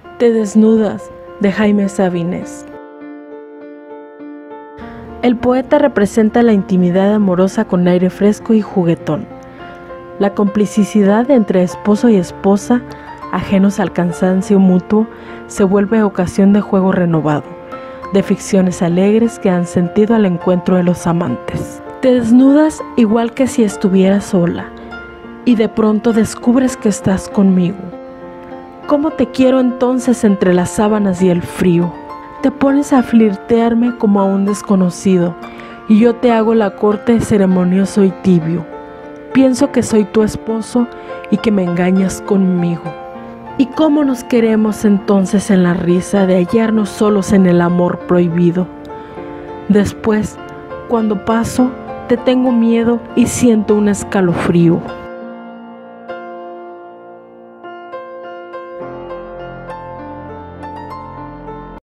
Te desnudas, de Jaime Sabines. El poeta representa la intimidad amorosa con aire fresco y juguetón. La complicidad entre esposo y esposa, ajenos al cansancio mutuo, se vuelve ocasión de juego renovado, de ficciones alegres que dan sentido al encuentro de los amantes. Te desnudas igual que si estuvieras sola, y de pronto descubres que estás conmigo. ¿Cómo te quiero entonces entre las sábanas y el frío? Te pones a flirtearme como a un desconocido, y yo te hago la corte ceremonioso y tibio. Pienso que soy tu esposo y que me engañas conmigo. ¿Y cómo nos queremos entonces en la risa de hallarnos solos en el amor prohibido? Después, cuando paso, te tengo miedo y siento un escalofrío.